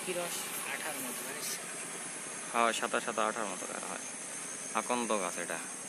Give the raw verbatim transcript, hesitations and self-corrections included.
কি রস আঠার মতো জানিস? হ্যাঁ সাদা সাদা আঠার মতো বের হয়, আকন্দ গাছ এটা।